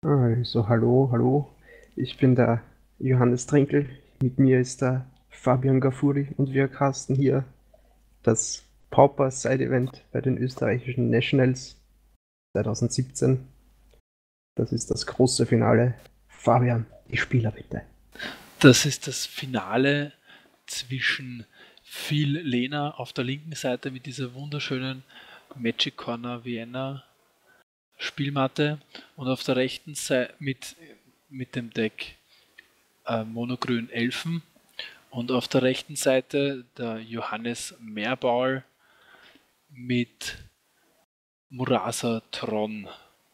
Also, hallo, hallo. Ich bin der Johannes Trinkel. Mit mir ist der Fabian Gafuri und wir casten hier das Pauper Side Event bei den österreichischen Nationals 2017. Das ist das große Finale. Fabian, die Spieler bitte. Das ist das Finale zwischen Phil Lehner auf der linken Seite mit dieser wunderschönen Magic Corner Vienna Spielmatte und auf der rechten Seite mit dem Deck Monogrün Elfen und auf der rechten Seite der Johannes Meerbaul mit Murasa Tron.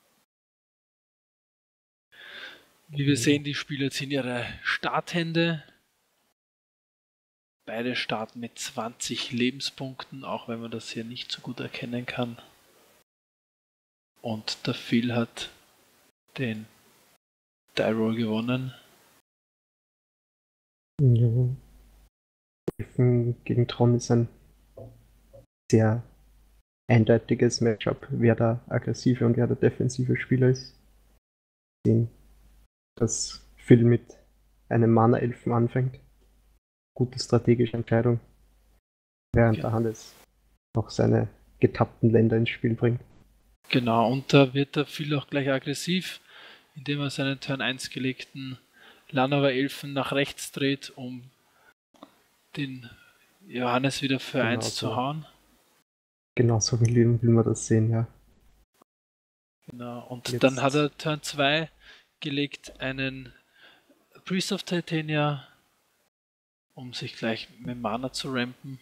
Wie wir sehen, die Spieler ziehen ihre Starthände. Beide starten mit 20 Lebenspunkten, auch wenn man das hier nicht so gut erkennen kann. Und der Phil hat den Die Roll gewonnen. Ja. Elfen gegen Tron ist ein sehr eindeutiges Matchup, wer der aggressive und wer der defensive Spieler ist. Sehen, dass Phil mit einem Mana-Elfen anfängt. Gute strategische Entscheidung, während der Hannes noch seine getappten Länder ins Spiel bringt. Genau, und da wird der Phil auch gleich aggressiv, indem er seinen Turn 1 gelegten Llanowar Elfen nach rechts dreht, um den Johannes wieder für 1 zu hauen. Genauso will man das sehen, ja. Genau, und Jetzt. dann hat er Turn 2 gelegt einen Priest of Titania, um sich gleich mit Mana zu rampen.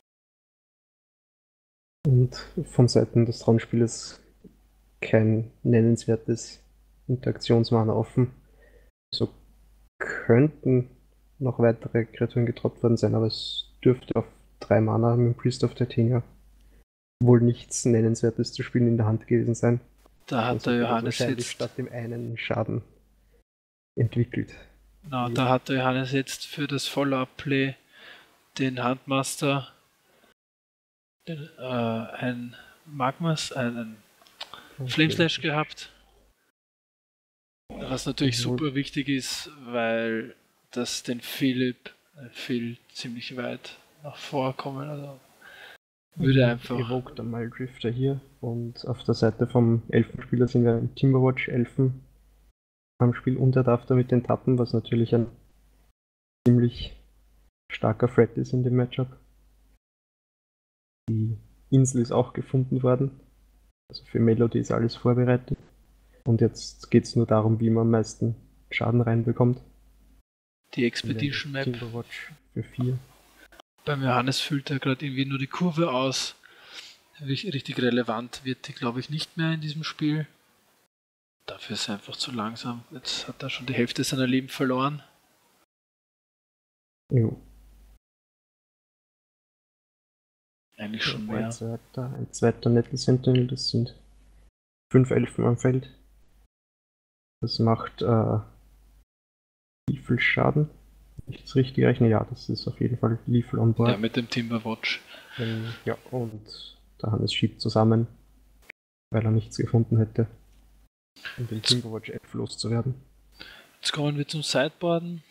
Und von Seiten des Thronspieles kein nennenswertes Interaktionsmana offen. So könnten noch weitere Kreaturen getroppt worden sein, aber es dürfte auf 3 Mana mit dem Priest of Titania wohl nichts Nennenswertes zu spielen in der Hand gewesen sein. Da hat der Johannes wahrscheinlich jetzt statt dem einen Schaden entwickelt. Genau, da hat der Johannes jetzt für das Follow-up-Play den Handmaster, ein Magmas, einen Flameslash gehabt. Was natürlich super wichtig ist, weil das den Phil ziemlich weit nach vorkommen. Also würde einfach. Evoked einmal Drifter hier und auf der Seite vom Elfenspieler sind wir im Timberwatch Elfen am Spiel und er darf damit den tappen, was natürlich ein ziemlich starker Threat ist in dem Matchup. Die Insel ist auch gefunden worden. Also für Melody ist alles vorbereitet. Und jetzt geht es nur darum, wie man am meisten Schaden reinbekommt. Die Expedition Map. Timberwatch für 4. Beim Johannes füllt er gerade irgendwie nur die Kurve aus. Richtig relevant wird die, glaube ich, nicht mehr in diesem Spiel. Dafür ist er einfach zu langsam. Jetzt hat er schon die Hälfte seiner Leben verloren. Jo. Eigentlich schon mehr. Ein zweiter Nettle Sentinel, das sind 5 Elfen am Feld. Das macht wie viel Schaden? Ich das richtig rechne, ja, das ist auf jeden Fall Lethal on board. Ja, mit dem Timberwatch. Ja, und der Hannes schiebt zusammen, weil er nichts gefunden hätte, um den Timberwatch Elf loszuwerden. Jetzt kommen wir zum Sideboarden.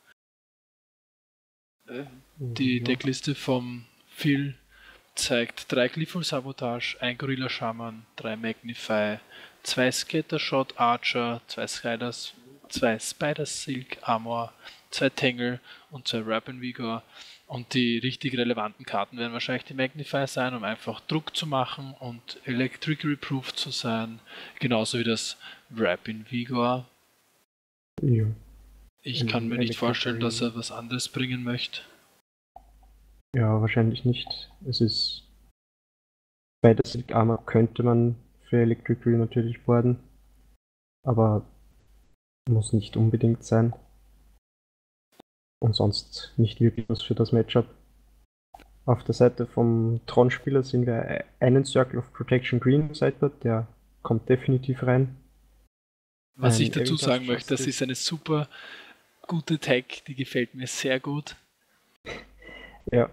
Die Deckliste vom Phil zeigt 3 Glyphal Sabotage, 1 Gorilla Shaman, 3 Magnify, 2 Scattershot Archer, 2 Skyders, 2 Spider Silk Armor, 2 Tangle und 2 Rapid Vigor. Und die richtig relevanten Karten werden wahrscheinlich die Magnify sein, um einfach Druck zu machen und Electric Reproof zu sein. Genauso wie das Rapid Vigor. Ja. Ich kann mir nicht vorstellen, dass er was anderes bringen möchte. Ja, wahrscheinlich nicht. Es ist bei der Silk Armor könnte man für Electric Reel natürlich boarden, aber muss nicht unbedingt sein. Und sonst nicht wirklich was für das Matchup. Auf der Seite vom Tron-Spieler sehen wir einen Circle of Protection Green im Sideboard, der kommt definitiv rein. Was ich dazu sagen möchte, das ist eine super gute Tag, die gefällt mir sehr gut. Ja.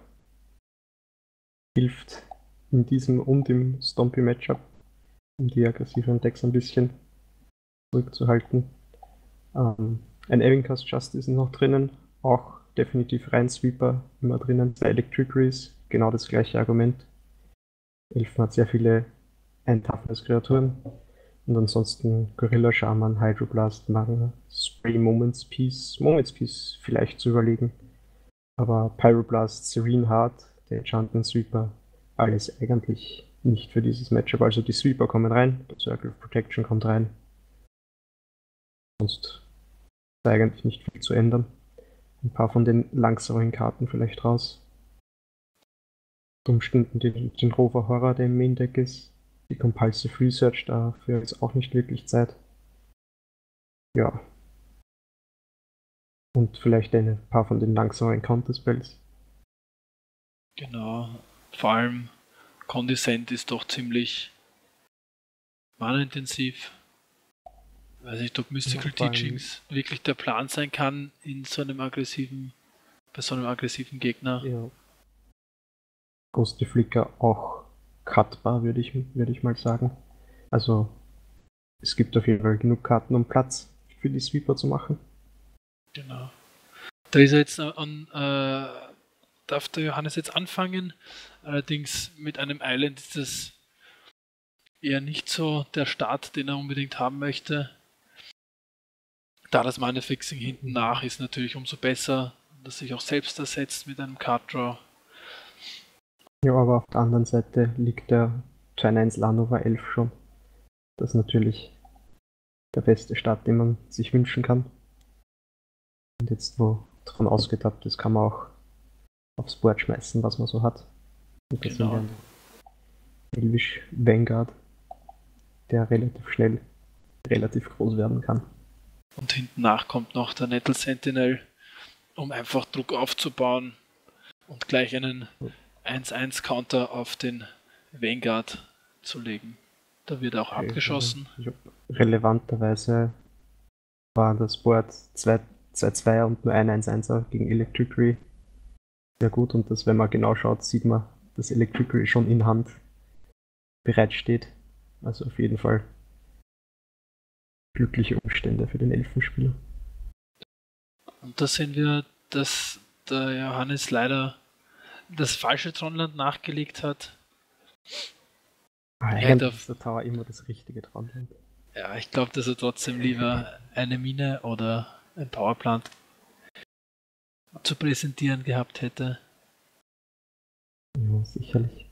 Hilft in diesem und im Stompy-Matchup um die aggressiven Decks ein bisschen. zurückzuhalten. Ein Evincast Justice ist noch drinnen, auch definitiv rein Sweeper immer drinnen. 2 Electric Rees, genau das gleiche Argument. Elfen hat sehr viele Ein-Toughness-Kreaturen. Und ansonsten Gorilla Shaman, Hydroblast, Magma, Spray, Moments Peace vielleicht zu überlegen. Aber Pyroblast, Serene Heart, der Enchantment Sweeper, alles eigentlich nicht für dieses Matchup. Also die Sweeper kommen rein, der Circle of Protection kommt rein. Sonst ist da eigentlich nicht viel zu ändern. Ein paar von den langsameren Karten vielleicht raus. Umständen den Rover Horror, der im Main Deck ist. Die Compulsive Research, dafür ist auch nicht wirklich Zeit. Ja. Und vielleicht ein paar von den langsameren Counterspells. Genau. Vor allem Condescent ist doch ziemlich mana-intensiv. Weiß nicht, ob Mystical Teachings wirklich der Plan sein kann bei so einem aggressiven Gegner. Ja. Ghostly Flicker auch cutbar, würde ich mal sagen. Also es gibt auf jeden Fall genug Karten, um Platz für die Sweeper zu machen. Genau. Da ist er jetzt darf der Johannes jetzt anfangen. Allerdings mit einem Island ist das eher nicht so der Start, den er unbedingt haben möchte. Da das Mana-Fixing hinten nach ist natürlich umso besser, dass sich auch selbst ersetzt mit einem Card-Draw. Ja, aber auf der anderen Seite liegt der Turn-1 Lanova 11 schon. Das ist natürlich der beste Start, den man sich wünschen kann. Und jetzt, wo davon ausgetappt ist, kann man auch aufs Board schmeißen, was man so hat. Und das Genau. sind ja Elvish Vanguard, der relativ schnell relativ groß werden kann. Und hinten nach kommt noch der Nettle Sentinel, um einfach Druck aufzubauen und gleich einen 1-1-Counter auf den Vanguard zu legen. Da wird auch abgeschossen. Ja, relevanterweise war das Board 2-2 und nur ein 1-1er gegen Electric Ray. Sehr gut, und das, wenn man genau schaut, sieht man, dass Electric Ray schon in Hand bereitsteht. Also auf jeden Fall glückliche Umstände für den Elfenspieler. Und da sehen wir, dass der Johannes leider das falsche Tronland nachgelegt hat. Eigentlich ist der Tower immer das richtige Tronland. Ja, ich glaube, dass er trotzdem lieber eine Mine oder ein Powerplant zu präsentieren gehabt hätte. Ja, sicherlich.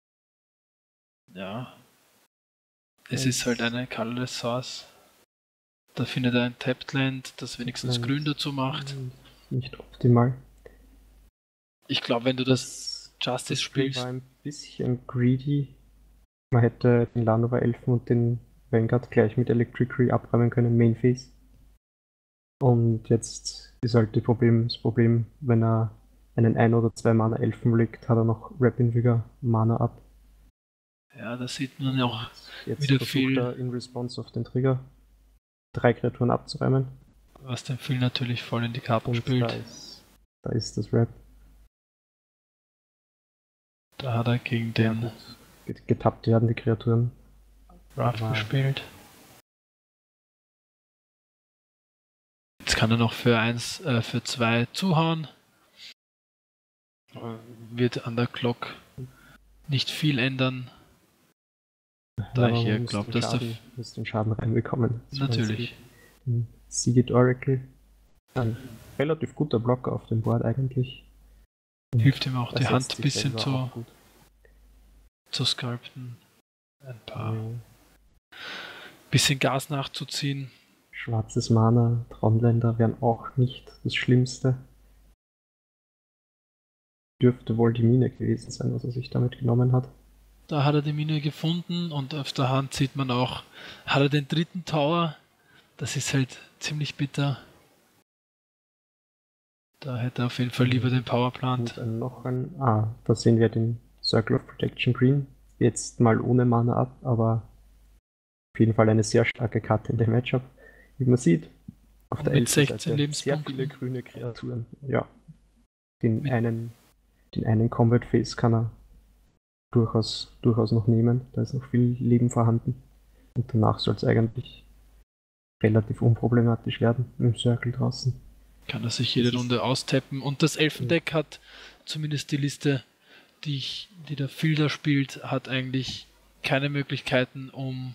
Ja. Es ist halt eine Colorless Source. Da findet er ein Tapped Land, das wenigstens grün dazu macht. Nicht optimal. Ich glaube, wenn du das Justice spielst. Das war ein bisschen greedy. Man hätte den Lanova Elfen und den Vanguard gleich mit Electric Ray abräumen können, Main Phase. Und jetzt ist halt das Problem, wenn er einen 1 oder 2 Mana Elfen legt, hat er noch Rapid Vigor Mana ab. Ja, da sieht man auch jetzt wieder versucht viel. Er in Response auf den Trigger 3 Kreaturen abzuräumen. Was dem Phil natürlich voll in die Karten spielt. Da ist das Rap. Da hat er gegen den getappt werden die Kreaturen. Rough gespielt. Jetzt kann er noch für 2 zuhauen. Wird an der Clock nicht viel ändern. Da ich hier glaube, dass der muss den Schaden reinbekommen. Natürlich. Seagate Oracle. Ein relativ guter Blocker auf dem Board eigentlich. Hilft ihm auch die Hand ein bisschen zu sculpten. Ein paar. Bisschen Gas nachzuziehen. Schwarzes Mana, Traumländer wären auch nicht das Schlimmste. Dürfte wohl die Mine gewesen sein, was er sich damit genommen hat. Da hat er die Mine gefunden und auf der Hand sieht man auch, hat er den dritten Tower. Das ist halt ziemlich bitter. Da hätte er auf jeden Fall lieber den Powerplant. Und da sehen wir den Circle of Protection Green. Jetzt mal ohne Mana ab, aber auf jeden Fall eine sehr starke Karte in dem Matchup. Wie man sieht, auf der 16 Lebenspunkten. Sehr viele grüne Kreaturen. Ja. Den einen Combat Phase kann er durchaus noch nehmen. Da ist noch viel Leben vorhanden. Und danach soll es eigentlich relativ unproblematisch werden im Circle draußen. Kann er sich jede Runde austappen. Und das Elfendeck hat zumindest die Liste, die der Fielder spielt, hat eigentlich keine Möglichkeiten, um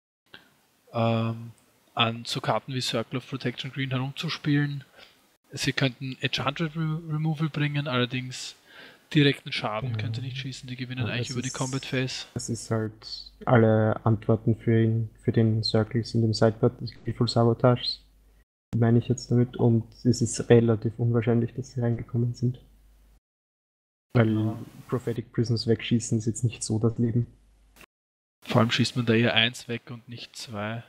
an so Karten wie Circle of Protection Green herumzuspielen. Sie könnten Enchanted Removal bringen, allerdings direkten Schaden könnte nicht schießen, die gewinnen eigentlich über die Combat Phase. Das ist halt, alle Antworten für den Circle sind im Sideboard des Gleeful Sabotage, meine ich jetzt damit, und es ist relativ unwahrscheinlich, dass sie reingekommen sind. Weil Prophetic Prisons wegschießen ist jetzt nicht so das Leben. Vor allem schießt man da eher 1 weg und nicht 2.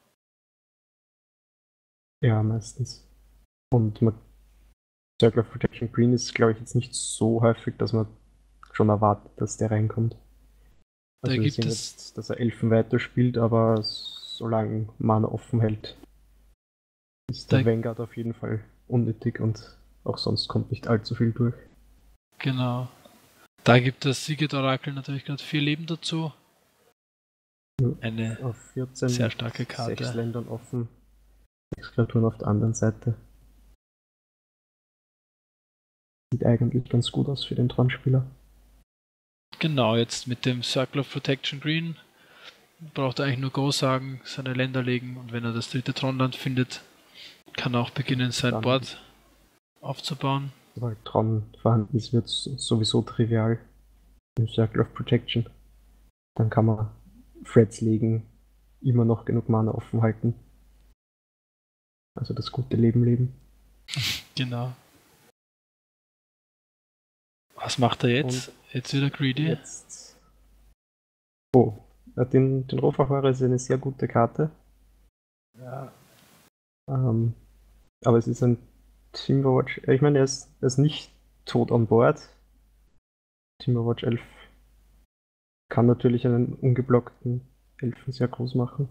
Ja, meistens. Und Circle of Protection Green ist, glaube ich, jetzt nicht so häufig, dass man schon erwartet, dass der reinkommt. Also Da wir gibt sehen es jetzt, dass er Elfen weiterspielt, aber solange Mana offen hält, ist der Vanguard auf jeden Fall unnötig und auch sonst kommt nicht allzu viel durch. Genau. Da gibt das Sigurd Orakel natürlich gerade 4 Leben dazu. Eine auf 14, sehr starke Karte. 6 Ländern offen, 6 Kreaturen auf der anderen Seite. Sieht eigentlich ganz gut aus für den Tron-Spieler. Genau, jetzt mit dem Circle of Protection Green braucht er eigentlich nur Go sagen, seine Länder legen, und wenn er das dritte Tronland findet, kann er auch beginnen, sein Board aufzubauen. Sobald Tron vorhanden ist, wird es sowieso trivial im Circle of Protection. Dann kann man Threads legen, immer noch genug Mana offen halten. Also das gute Leben leben. Genau. Was macht er jetzt? Und jetzt wieder greedy? Jetzt. Oh, den Rohverfahrer ist eine sehr gute Karte. Ja. Aber es ist ein Timberwatch. Ich meine, er ist nicht tot an Bord. Timberwatch 11 kann natürlich einen ungeblockten Elfen sehr groß machen.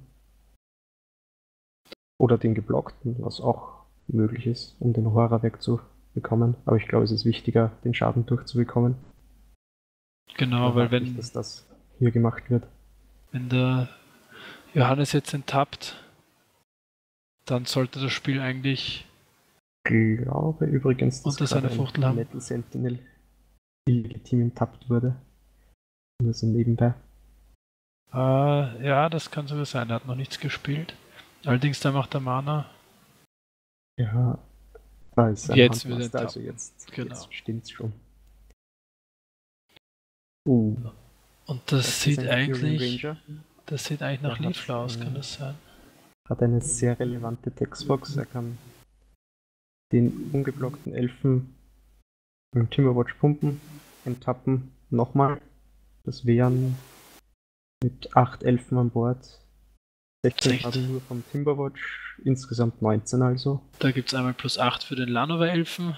Oder den geblockten, was auch möglich ist, um den Horror wegzubekommen. Aber ich glaube, es ist wichtiger, den Schaden durchzubekommen. Genau, weil wenn nicht, dass das hier gemacht wird. Wenn der Johannes jetzt enttappt, dann sollte das Spiel eigentlich, ich glaube übrigens, dass unter seiner Fuchtel haben. Metal Sentinel legitim enttappt wurde. Nur so nebenbei. Ja, das kann sogar sein. Er hat noch nichts gespielt. Allerdings, da macht er Mana. Ja, da ist jetzt wird er also jetzt stimmt's schon. Und das sieht eigentlich nach Leafla aus, kann das sein? Hat eine sehr relevante Textbox. Er kann den ungeblockten Elfen im Timberwatch pumpen, enttappen, nochmal. Das wären mit 8 Elfen an Bord 16 Schaden nur vom Timberwatch, insgesamt 19 also. Da gibt es einmal +8 für den Lanova-Elfen.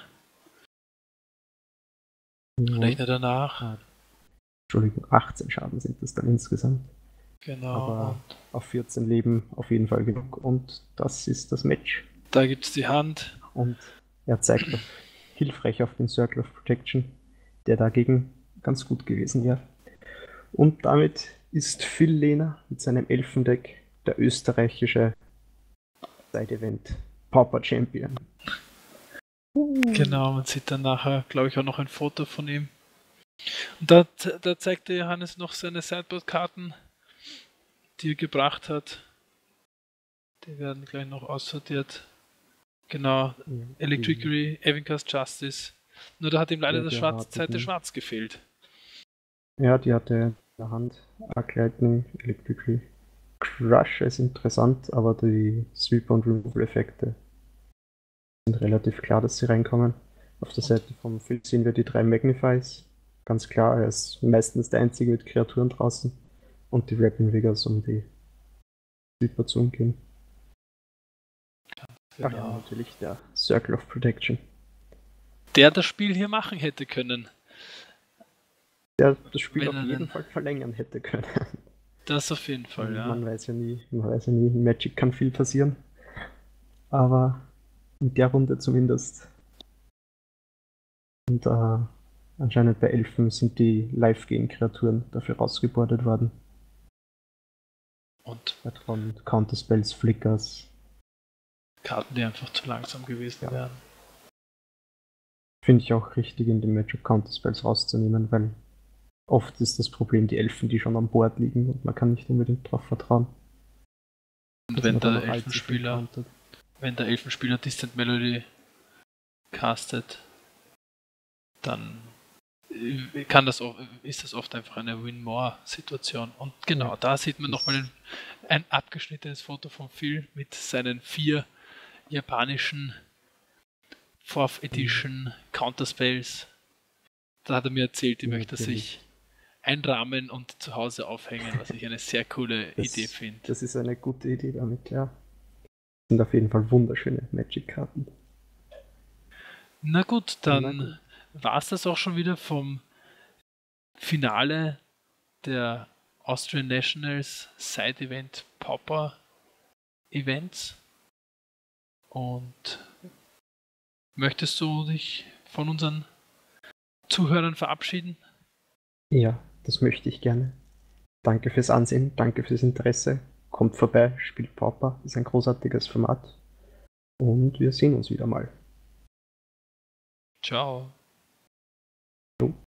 Rechne danach. Entschuldigung, 18 Schaden sind das dann insgesamt. Genau. Aber auf 14 Leben auf jeden Fall genug. Und das ist das Match. Da gibt es die Hand. Und er zeigt hilfreich auf den Circle of Protection, der dagegen ganz gut gewesen wäre. Und damit ist Phil Lehner mit seinem Elfendeck der österreichische Side-Event Pauper Champion. Genau, man sieht dann nachher, glaube ich, auch noch ein Foto von ihm. Und da zeigt der Johannes noch seine Sideboard-Karten, die er gebracht hat. Die werden gleich noch aussortiert. Genau, ja, Electricity, Evincast Justice. Nur da hat ihm leider das zweite Schwarz gefehlt. Ja, die hatte in der Hand Arc Lightning, Electricity. Crush ist interessant, aber die Sweep- und Removal-Effekte sind relativ klar, dass sie reinkommen. Auf der Seite vom Phil sehen wir die 3 Magnifies. Ganz klar, er ist meistens der Einzige mit Kreaturen draußen. Und die Rapping Vigors, um die Sweeper zu umgehen. Genau. Ach ja, natürlich der Circle of Protection. Der das Spiel hier machen hätte können. Der das Spiel auf jeden Fall verlängern hätte können. Das auf jeden Fall, ja. Man weiß ja nie. In Magic kann viel passieren. Aber in der Runde zumindest. Und anscheinend bei Elfen sind die Live-Gain-Kreaturen dafür rausgebordet worden. Und? Von Counterspells, Flickers, Karten, die einfach zu langsam gewesen wären. Finde ich auch richtig, in den Magic Counterspells rauszunehmen, weil oft ist das Problem die Elfen, die schon an Bord liegen und man kann nicht unbedingt darauf vertrauen. Und wenn der Elfenspieler Distant Melody castet, dann ist das oft einfach eine Win-More-Situation. Und genau, da sieht man nochmal ein abgeschnittenes Foto von Phil mit seinen 4 japanischen 4th Edition Counterspells. Da hat er mir erzählt, die möchte er sich einrahmen und zu Hause aufhängen, was ich eine sehr coole Idee finde. Das ist eine gute Idee damit, ja. Das sind auf jeden Fall wunderschöne Magic-Karten. Na gut, dann war es das auch schon wieder vom Finale der Austrian Nationals Side-Event Pauper Events. Und möchtest du dich von unseren Zuhörern verabschieden? Ja, das möchte ich gerne. Danke fürs Ansehen, danke fürs Interesse. Kommt vorbei, spielt Pauper, ist ein großartiges Format. Und wir sehen uns wieder mal. Ciao.